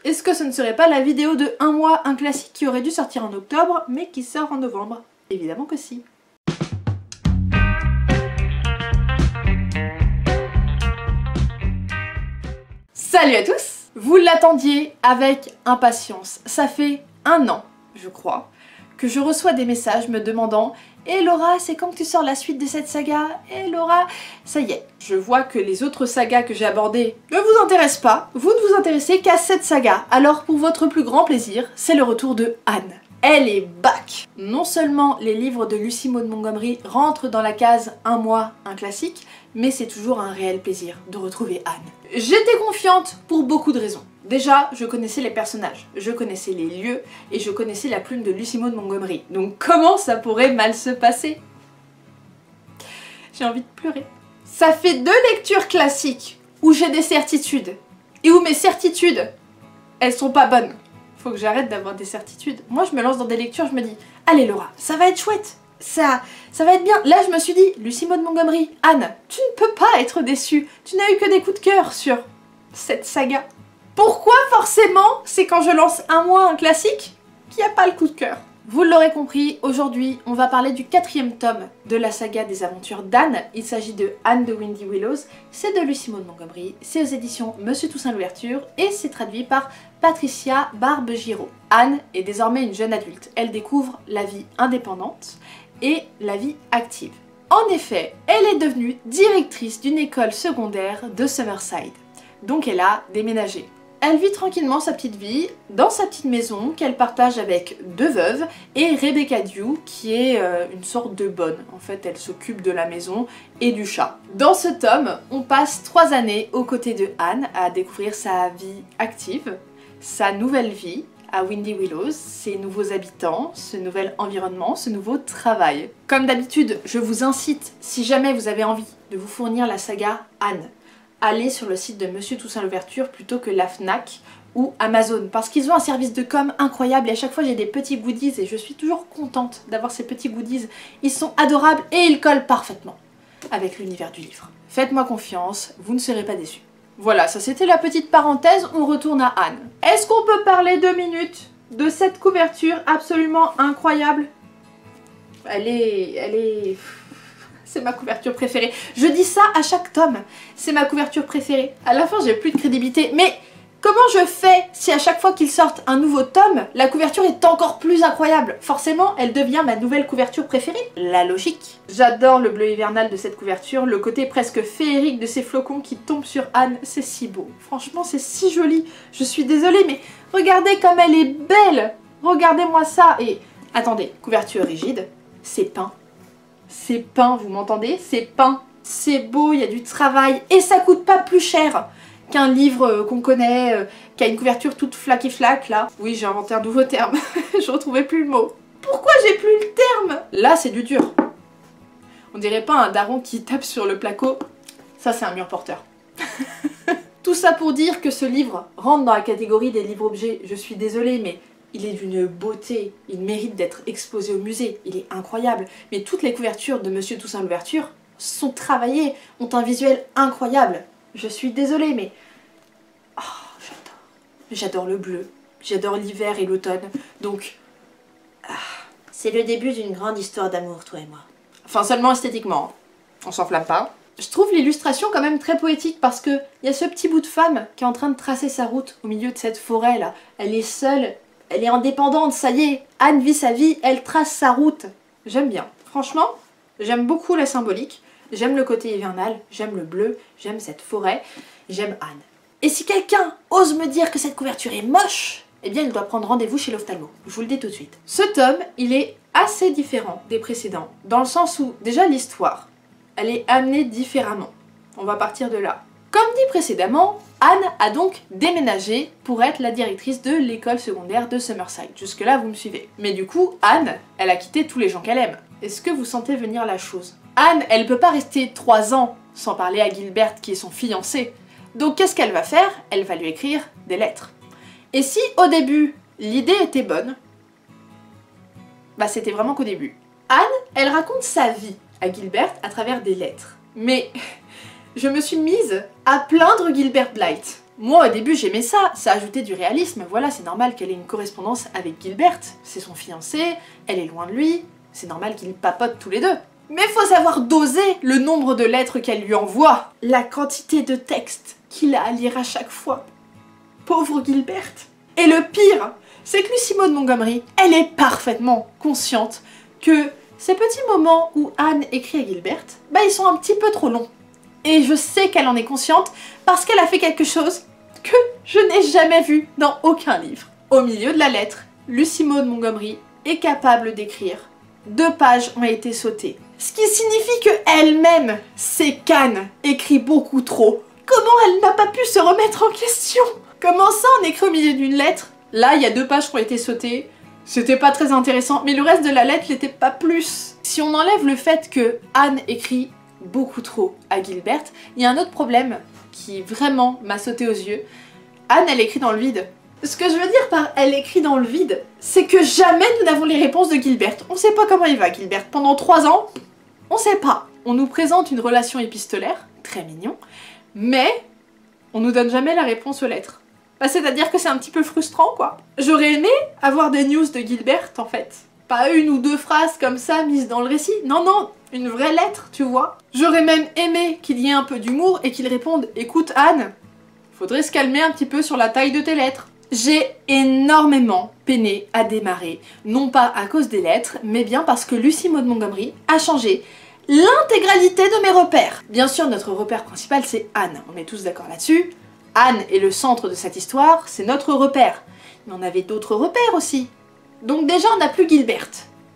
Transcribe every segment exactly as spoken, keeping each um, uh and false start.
Est-ce que ce ne serait pas la vidéo de un mois, un classique qui aurait dû sortir en octobre, mais qui sort en novembre? Évidemment que si. Salut à tous! Vous l'attendiez avec impatience. Ça fait un an, je crois, que je reçois des messages me demandant « Et Laura, c'est quand que tu sors la suite de cette saga? Et Laura, ça y est, je vois que les autres sagas que j'ai abordées ne vous intéressent pas, vous ne vous intéressez qu'à cette saga. Alors pour votre plus grand plaisir, c'est le retour de Anne. Elle est back! Non seulement les livres de Lucy Maud Montgomery rentrent dans la case un mois, un classique, mais c'est toujours un réel plaisir de retrouver Anne. J'étais confiante pour beaucoup de raisons. Déjà, je connaissais les personnages, je connaissais les lieux, et je connaissais la plume de Lucy Maud Montgomery. Donc comment ça pourrait mal se passer? J'ai envie de pleurer. Ça fait deux lectures classiques où j'ai des certitudes, et où mes certitudes, elles sont pas bonnes. Faut que j'arrête d'avoir des certitudes. Moi, je me lance dans des lectures, je me dis « Allez Laura, ça va être chouette, ça, ça va être bien ». Là, je me suis dit « Lucy Maud Montgomery, Anne, tu ne peux pas être déçue. Tu n'as eu que des coups de cœur sur cette saga. » Pourquoi forcément c'est quand je lance un mois un classique qu'il n'y a pas le coup de cœur? Vous l'aurez compris, aujourd'hui on va parler du quatrième tome de la saga des aventures d'Anne. Il s'agit de Anne de Windy Willows, c'est de Lucy Maud Montgomery, c'est aux éditions Monsieur Toussaint Louverture et c'est traduit par Patricia Barbe-Giraud. Anne est désormais une jeune adulte, elle découvre la vie indépendante et la vie active. En effet, elle est devenue directrice d'une école secondaire de Summerside, donc elle a déménagé. Elle vit tranquillement sa petite vie dans sa petite maison qu'elle partage avec deux veuves et Rebecca Dew qui est euh, une sorte de bonne. En fait, elle s'occupe de la maison et du chat. Dans ce tome, on passe trois années aux côtés de Anne à découvrir sa vie active, sa nouvelle vie à Windy Willows, ses nouveaux habitants, ce nouvel environnement, ce nouveau travail. Comme d'habitude, je vous incite, si jamais vous avez envie de vous fournir la saga Anne, aller sur le site de Monsieur Toussaint Louverture plutôt que la Fnac ou Amazon parce qu'ils ont un service de com incroyable et à chaque fois j'ai des petits goodies et je suis toujours contente d'avoir ces petits goodies. Ils sont adorables et ils collent parfaitement avec l'univers du livre. Faites-moi confiance, vous ne serez pas déçus. Voilà, ça c'était la petite parenthèse, on retourne à Anne. Est-ce qu'on peut parler deux minutes de cette couverture absolument incroyable? Elle est... elle est... C'est ma couverture préférée. Je dis ça à chaque tome. C'est ma couverture préférée. À la fin, j'ai plus de crédibilité. Mais comment je fais si à chaque fois qu'ils sortent un nouveau tome, la couverture est encore plus incroyable? Forcément, elle devient ma nouvelle couverture préférée. La logique. J'adore le bleu hivernal de cette couverture. Le côté presque féerique de ces flocons qui tombent sur Anne. C'est si beau. Franchement, c'est si joli. Je suis désolée, mais regardez comme elle est belle. Regardez-moi ça. Et attendez, couverture rigide. C'est peint. C'est peint, vous m'entendez? C'est peint, c'est beau, il y a du travail et ça coûte pas plus cher qu'un livre euh, qu'on connaît, euh, qui a une couverture toute flac et flac là. Oui, j'ai inventé un nouveau terme, je retrouvais plus le mot. Pourquoi j'ai plus le terme? Là, c'est du dur. On dirait pas un daron qui tape sur le placo. Ça, c'est un mur porteur. Tout ça pour dire que ce livre rentre dans la catégorie des livres-objets. Je suis désolée, mais il est d'une beauté, il mérite d'être exposé au musée, il est incroyable. Mais toutes les couvertures de Monsieur Toussaint Louverture sont travaillées, ont un visuel incroyable. Je suis désolée, mais... Oh, j'adore. J'adore le bleu, j'adore l'hiver et l'automne, donc... Ah. C'est le début d'une grande histoire d'amour, toi et moi. Enfin, seulement esthétiquement, on s'enflamme pas. Je trouve l'illustration quand même très poétique parce que il y a ce petit bout de femme qui est en train de tracer sa route au milieu de cette forêt là. Elle est seule. Elle est indépendante, ça y est, Anne vit sa vie, elle trace sa route. J'aime bien. Franchement, j'aime beaucoup la symbolique, j'aime le côté hivernal, j'aime le bleu, j'aime cette forêt, j'aime Anne. Et si quelqu'un ose me dire que cette couverture est moche, eh bien il doit prendre rendez-vous chez l'ophtalmo. Je vous le dis tout de suite. Ce tome, il est assez différent des précédents, dans le sens où, déjà l'histoire, elle est amenée différemment. On va partir de là. Comme dit précédemment, Anne a donc déménagé pour être la directrice de l'école secondaire de Summerside. Jusque-là, vous me suivez. Mais du coup, Anne, elle a quitté tous les gens qu'elle aime. Est-ce que vous sentez venir la chose? Anne, elle peut pas rester trois ans sans parler à Gilbert qui est son fiancé. Donc qu'est-ce qu'elle va faire? Elle va lui écrire des lettres. Et si au début, l'idée était bonne, bah c'était vraiment qu'au début. Anne, elle raconte sa vie à Gilbert à travers des lettres. Mais... je me suis mise à plaindre Gilbert Blythe. Moi au début j'aimais ça, ça ajoutait du réalisme, voilà, c'est normal qu'elle ait une correspondance avec Gilbert, c'est son fiancé, elle est loin de lui, c'est normal qu'ils papotent tous les deux. Mais faut savoir doser le nombre de lettres qu'elle lui envoie, la quantité de textes qu'il a à lire à chaque fois. Pauvre Gilbert. Et le pire, c'est que Lucy Maud Montgomery, elle est parfaitement consciente que ces petits moments où Anne écrit à Gilbert, bah ils sont un petit peu trop longs. Et je sais qu'elle en est consciente parce qu'elle a fait quelque chose que je n'ai jamais vu dans aucun livre. Au milieu de la lettre, Lucy Maud Montgomery est capable d'écrire. Deux pages ont été sautées. Ce qui signifie que elle-même sait qu'Anne écrit beaucoup trop. Comment elle n'a pas pu se remettre en question? Comment ça on écrit au milieu d'une lettre? Là, il y a deux pages qui ont été sautées. C'était pas très intéressant, mais le reste de la lettre n'était pas plus. Si on enlève le fait que Anne écrit beaucoup trop à Gilbert, il y a un autre problème qui vraiment m'a sauté aux yeux. Anne, elle écrit dans le vide. Ce que je veux dire par elle écrit dans le vide, c'est que jamais nous n'avons les réponses de Gilbert. On sait pas comment il va, Gilbert. Pendant trois ans, on sait pas. On nous présente une relation épistolaire, très mignon, mais on nous donne jamais la réponse aux lettres. Bah, c'est-à-dire que c'est un petit peu frustrant, quoi. J'aurais aimé avoir des news de Gilbert, en fait. Pas une ou deux phrases comme ça mises dans le récit. Non, non, une vraie lettre, tu vois. J'aurais même aimé qu'il y ait un peu d'humour et qu'il réponde « Écoute Anne, faudrait se calmer un petit peu sur la taille de tes lettres. » J'ai énormément peiné à démarrer, non pas à cause des lettres, mais bien parce que Lucy Maud Montgomery a changé l'intégralité de mes repères. Bien sûr, notre repère principal, c'est Anne. On est tous d'accord là-dessus. Anne est le centre de cette histoire, c'est notre repère. Mais on avait d'autres repères aussi. Donc déjà, on n'a plus Gilbert.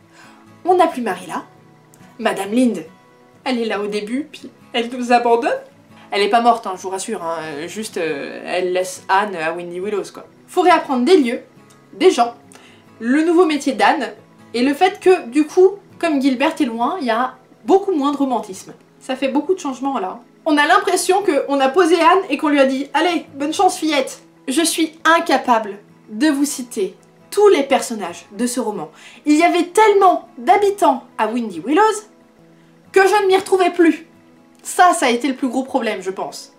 On n'a plus Marilla. Madame Lind, elle est là au début, puis elle nous abandonne. Elle est pas morte, hein, je vous rassure, hein, juste euh, elle laisse Anne à Windy Willows, quoi. Faut réapprendre des lieux, des gens, le nouveau métier d'Anne, et le fait que, du coup, comme Gilbert est loin, il y a beaucoup moins de romantisme. Ça fait beaucoup de changements, là. On a l'impression qu'on a posé Anne et qu'on lui a dit « Allez, bonne chance, fillette !» Je suis incapable de vous citer tous les personnages de ce roman. Il y avait tellement d'habitants à Windy Willows que je ne m'y retrouvais plus. Ça, ça a été le plus gros problème, je pense.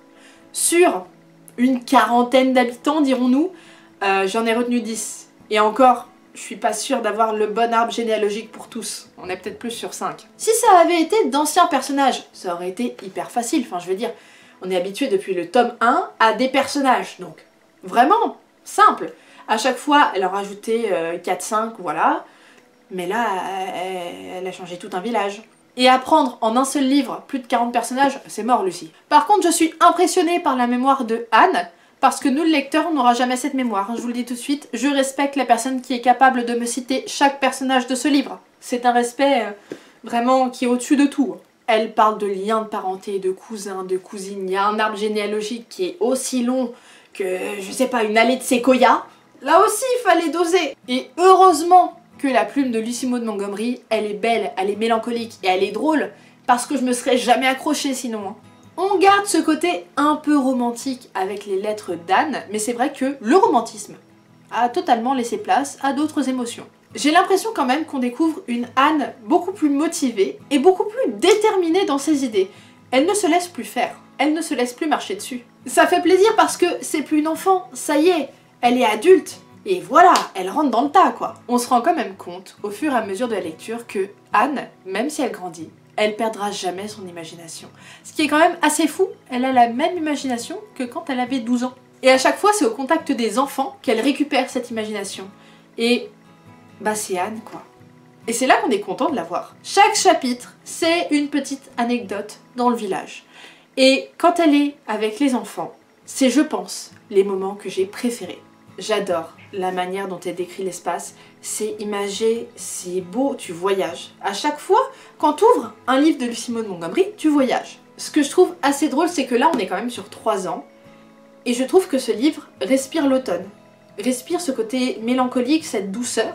Sur une quarantaine d'habitants, dirons-nous, euh, j'en ai retenu dix. Et encore, je suis pas sûre d'avoir le bon arbre généalogique pour tous. On est peut-être plus sur cinq. Si ça avait été d'anciens personnages, ça aurait été hyper facile. Enfin, je veux dire, on est habitué depuis le tome un à des personnages. Donc, vraiment, simple. À chaque fois, elle en rajoutait euh, quatre cinq, voilà. Mais là, elle, elle a changé tout un village. Et apprendre en un seul livre plus de quarante personnages, c'est mort, Lucie. Par contre, je suis impressionnée par la mémoire de Anne, parce que nous, le lecteur, on n'aura jamais cette mémoire. Je vous le dis tout de suite, je respecte la personne qui est capable de me citer chaque personnage de ce livre. C'est un respect euh, vraiment qui est au-dessus de tout. Elle parle de liens de parenté, de cousins, de cousines. Il y a un arbre généalogique qui est aussi long que, je sais pas, une allée de séquoia. Là aussi, il fallait doser. Et heureusement que la plume de Lucy Maud Montgomery, elle est belle, elle est mélancolique et elle est drôle, parce que je me serais jamais accrochée sinon. On garde ce côté un peu romantique avec les lettres d'Anne, mais c'est vrai que le romantisme a totalement laissé place à d'autres émotions. J'ai l'impression quand même qu'on découvre une Anne beaucoup plus motivée et beaucoup plus déterminée dans ses idées. Elle ne se laisse plus faire, elle ne se laisse plus marcher dessus. Ça fait plaisir parce que c'est plus une enfant, ça y est, elle est adulte. Et voilà, elle rentre dans le tas, quoi. On se rend quand même compte, au fur et à mesure de la lecture, que Anne, même si elle grandit, elle perdra jamais son imagination. Ce qui est quand même assez fou, elle a la même imagination que quand elle avait douze ans. Et à chaque fois, c'est au contact des enfants qu'elle récupère cette imagination. Et bah c'est Anne, quoi. Et c'est là qu'on est content de la voir. Chaque chapitre, c'est une petite anecdote dans le village. Et quand elle est avec les enfants, c'est, je pense, les moments que j'ai préférés. J'adore la manière dont elle décrit l'espace, c'est imagé, c'est beau, tu voyages. À chaque fois, quand tu ouvres un livre de Lucy Maud Montgomery, tu voyages. Ce que je trouve assez drôle, c'est que là, on est quand même sur trois ans, et je trouve que ce livre respire l'automne. Respire ce côté mélancolique, cette douceur.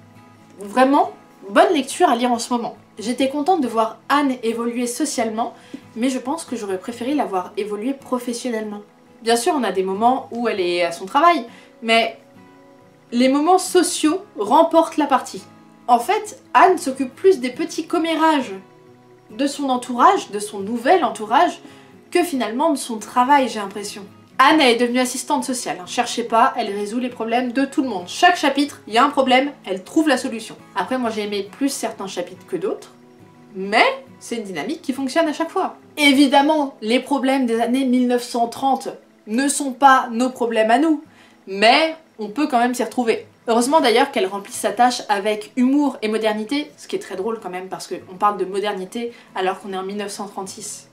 Vraiment, bonne lecture à lire en ce moment. J'étais contente de voir Anne évoluer socialement, mais je pense que j'aurais préféré la voir évoluer professionnellement. Bien sûr, on a des moments où elle est à son travail, mais les moments sociaux remportent la partie. En fait, Anne s'occupe plus des petits commérages de son entourage, de son nouvel entourage, que finalement de son travail, j'ai l'impression. Anne, elle est devenue assistante sociale, hein. Cherchez pas, elle résout les problèmes de tout le monde. Chaque chapitre, il y a un problème, elle trouve la solution. Après, moi j'ai aimé plus certains chapitres que d'autres, mais c'est une dynamique qui fonctionne à chaque fois. Évidemment, les problèmes des années mille neuf cent trente ne sont pas nos problèmes à nous, mais on peut quand même s'y retrouver. Heureusement d'ailleurs qu'elle remplit sa tâche avec humour et modernité, ce qui est très drôle quand même parce qu'on parle de modernité alors qu'on est en mille neuf cent trente-six.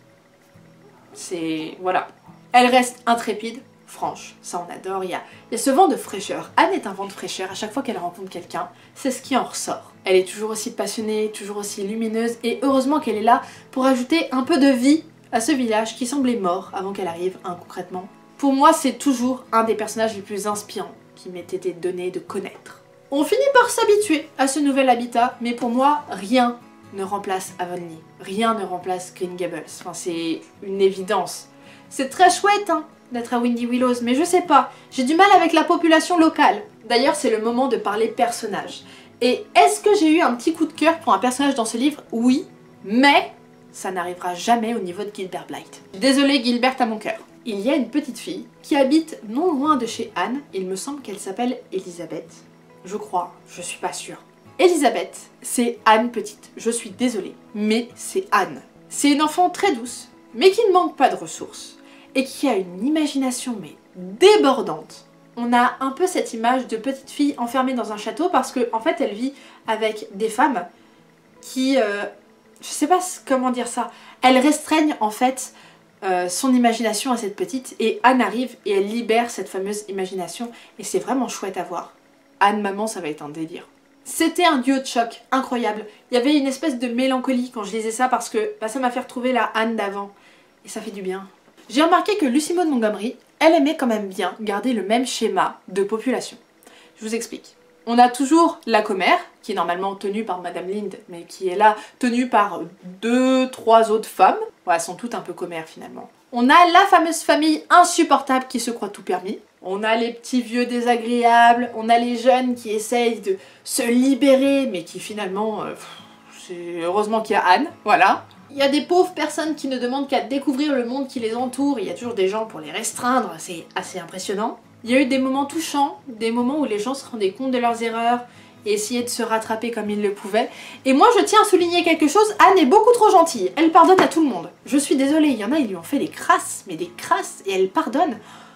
C'est... voilà. Elle reste intrépide, franche, ça on adore, il y a, il y a ce vent de fraîcheur. Anne est un vent de fraîcheur à chaque fois qu'elle rencontre quelqu'un, c'est ce qui en ressort. Elle est toujours aussi passionnée, toujours aussi lumineuse, et heureusement qu'elle est là pour ajouter un peu de vie à ce village qui semblait mort avant qu'elle arrive, hein, concrètement. Pour moi, c'est toujours un des personnages les plus inspirants qui m'ait été donné de connaître. On finit par s'habituer à ce nouvel habitat, mais pour moi, rien ne remplace Avonlea. Rien ne remplace Green Gables. Enfin, c'est une évidence. C'est très chouette, hein, d'être à Windy Willows, mais je sais pas, j'ai du mal avec la population locale. D'ailleurs, c'est le moment de parler personnage. Et est-ce que j'ai eu un petit coup de cœur pour un personnage dans ce livre? Oui, mais ça n'arrivera jamais au niveau de Gilbert Blythe. Désolée Gilbert à mon cœur. Il y a une petite fille qui habite non loin de chez Anne, il me semble qu'elle s'appelle Elisabeth. Je crois, je suis pas sûre. Elisabeth, c'est Anne petite, je suis désolée, mais c'est Anne. C'est une enfant très douce, mais qui ne manque pas de ressources, et qui a une imagination mais débordante. On a un peu cette image de petite fille enfermée dans un château parce qu'en en fait elle vit avec des femmes qui... Euh, je sais pas comment dire ça. Elles restreignent en fait euh, son imagination à cette petite et Anne arrive et elle libère cette fameuse imagination et c'est vraiment chouette à voir. Anne maman, ça va être un délire. C'était un duo de choc incroyable. Il y avait une espèce de mélancolie quand je lisais ça parce que bah, ça m'a fait retrouver la Anne d'avant et ça fait du bien. J'ai remarqué que Lucy Maud Montgomery, elle aimait quand même bien garder le même schéma de population. Je vous explique. On a toujours la commère, qui est normalement tenue par Madame Lind, mais qui est là tenue par deux, trois autres femmes. Ouais, elles sont toutes un peu commères finalement. On a la fameuse famille insupportable qui se croit tout permis. On a les petits vieux désagréables, on a les jeunes qui essayent de se libérer, mais qui finalement... Euh, c'est heureusement qu'il y a Anne, voilà. Il y a des pauvres personnes qui ne demandent qu'à découvrir le monde qui les entoure, il y a toujours des gens pour les restreindre, c'est assez impressionnant. Il y a eu des moments touchants, des moments où les gens se rendaient compte de leurs erreurs et essayaient de se rattraper comme ils le pouvaient. Et moi je tiens à souligner quelque chose, Anne est beaucoup trop gentille, elle pardonne à tout le monde. Je suis désolée, il y en a, ils lui ont fait des crasses, mais des crasses, et elle pardonne.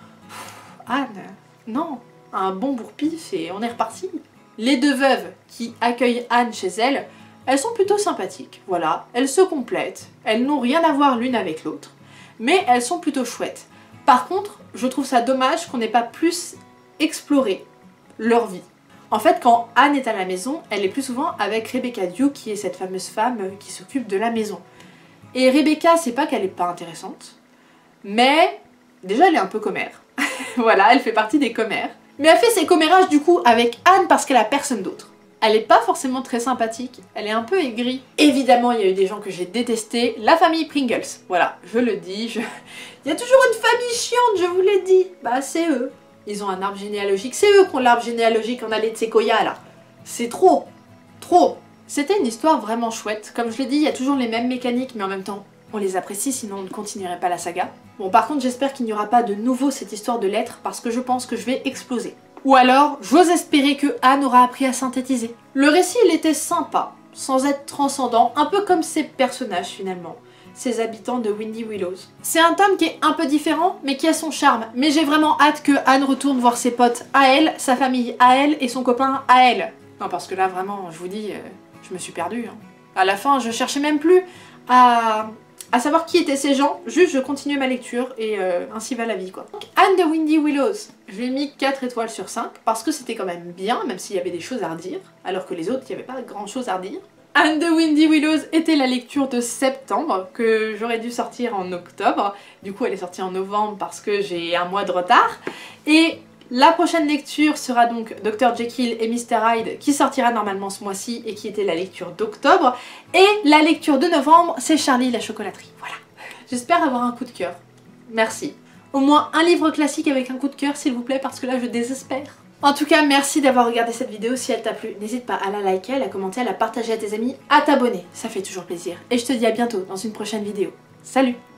Pff, Anne, non, un bon bourre-pif et on est reparti. Les deux veuves qui accueillent Anne chez elles, elles sont plutôt sympathiques, voilà, elles se complètent, elles n'ont rien à voir l'une avec l'autre, mais elles sont plutôt chouettes. Par contre, je trouve ça dommage qu'on n'ait pas plus exploré leur vie. En fait, quand Anne est à la maison, elle est plus souvent avec Rebecca Dew, qui est cette fameuse femme qui s'occupe de la maison. Et Rebecca, c'est pas qu'elle est pas intéressante, mais déjà elle est un peu commère. Voilà, elle fait partie des commères. Mais elle fait ses commérages du coup avec Anne parce qu'elle a personne d'autre. Elle est pas forcément très sympathique, elle est un peu aigrie. Évidemment, il y a eu des gens que j'ai détestés. La famille Pringles, voilà, je le dis. Je... Il y a toujours une famille chiante, je vous l'ai dit. Bah, c'est eux. Ils ont un arbre généalogique. C'est eux qui ont l'arbre généalogique en allée de séquoia, là. C'est trop. Trop. C'était une histoire vraiment chouette. Comme je l'ai dit, il y a toujours les mêmes mécaniques, mais en même temps, on les apprécie, sinon on ne continuerait pas la saga. Bon, par contre, j'espère qu'il n'y aura pas de nouveau cette histoire de lettres, parce que je pense que je vais exploser. Ou alors, j'ose espérer que Anne aura appris à synthétiser. Le récit, il était sympa, sans être transcendant, un peu comme ses personnages finalement, ces habitants de Windy Willows. C'est un tome qui est un peu différent, mais qui a son charme. Mais j'ai vraiment hâte que Anne retourne voir ses potes à elle, sa famille à elle et son copain à elle. Non, parce que là, vraiment, je vous dis, euh, je me suis perdue. Hein. À la fin, je cherchais même plus à... à savoir qui étaient ces gens, juste je continuais ma lecture et euh, ainsi va la vie quoi. Donc, Anne de Windy Willows, je lui ai mis quatre étoiles sur cinq parce que c'était quand même bien, même s'il y avait des choses à redire, alors que les autres, il n'y avait pas grand chose à redire. Anne de Windy Willows était la lecture de septembre, que j'aurais dû sortir en octobre, du coup elle est sortie en novembre parce que j'ai un mois de retard, et la prochaine lecture sera donc docteur Jekyll et mister Hyde qui sortira normalement ce mois-ci et qui était la lecture d'octobre. Et la lecture de novembre, c'est Charlie la chocolaterie. Voilà. J'espère avoir un coup de cœur. Merci. Au moins un livre classique avec un coup de cœur s'il vous plaît parce que là je désespère. En tout cas, merci d'avoir regardé cette vidéo. Si elle t'a plu, n'hésite pas à la liker, à la commenter, à la partager à tes amis, à t'abonner. Ça fait toujours plaisir. Et je te dis à bientôt dans une prochaine vidéo. Salut!